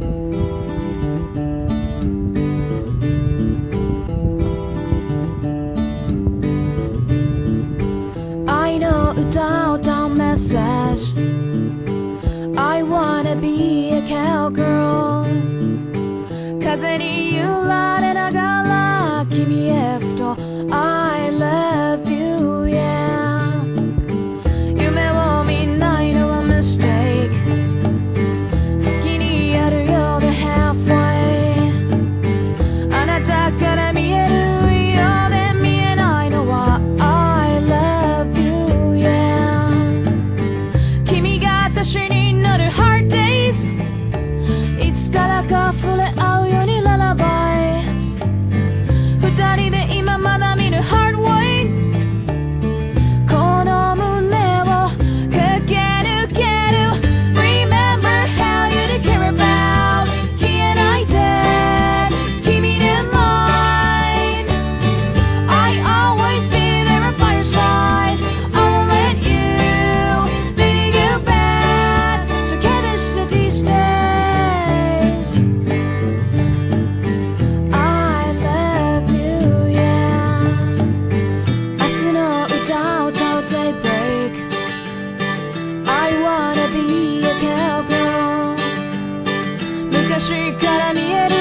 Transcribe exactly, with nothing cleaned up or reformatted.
愛の歌を歌うメッセージ I wanna be a cowgirl 風に揺られながら君へふと I love you yeah 夢を見ないのは mistake 好きにやるようで halfway あなたから見えるようで見えないのは I love you yeah 君が私に乗る hard days いつからか触れ合うようにララバイ二人で今まだ見ぬ hard way この胸を駆け抜ける Remember how you did care about he and I did 君で mine I always be there by your side I won't let you leading you back together to these days I love you yeah 明日の歌を歌う daybreak I wanna be a cowgirl 昔から見える